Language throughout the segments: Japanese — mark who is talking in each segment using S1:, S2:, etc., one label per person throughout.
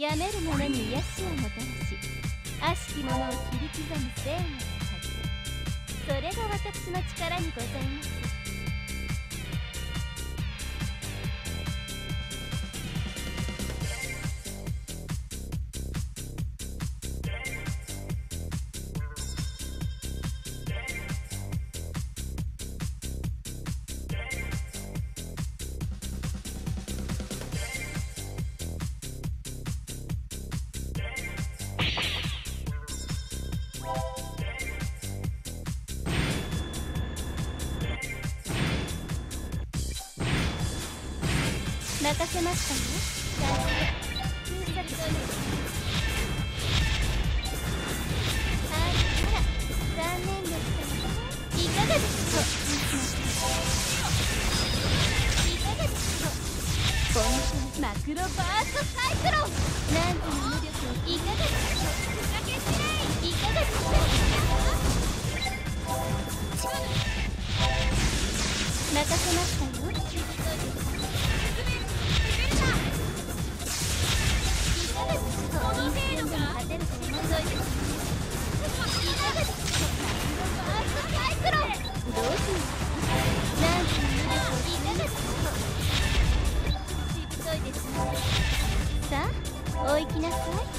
S1: やめる者に癒しをもたらし、悪しき者を切り刻む聖なる風、それが私の力にございます。任せましたよ。空撮をあら、残念でしたね。いかがですか。いかがですか。このマクロバーストサイクロン、なんとの無力をいかがですか。ふざけしないいかがですか。任せましたよ。この程度か。勝てると思うぞ。いかがですか。ファーストサイクロン、どうする。なんというのでしょう。いかがですか。しぶといですね。さあ、お行きなさい。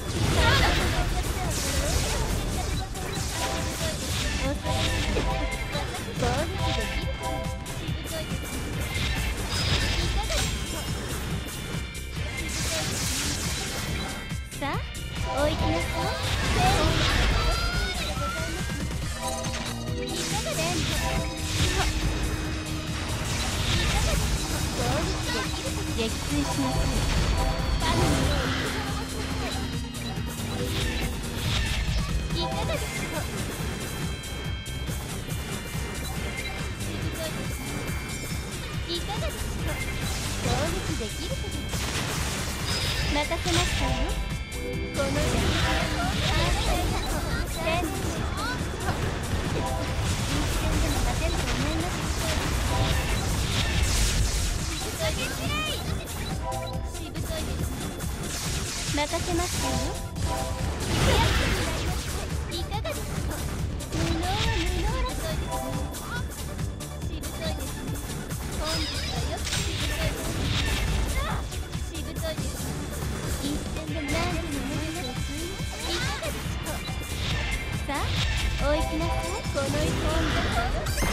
S1: おそらく攻撃できるから。しぶといですね。いかがですか。しぶといですね。さあ、お行きなさい。いかがですか。攻撃できるか。撃墜しなさい。神のようにいかがですか。しぶといですね。いかがですか。攻撃できるか。任せましたよ。この世に任せましたよ。いかがですか。無能は無能らしいですね。しぶといですね。本日はよくしぶといですね。しぶといですね。一戦でも何でも無理をする。いかがですか。さあ、お行きなさい。この一本で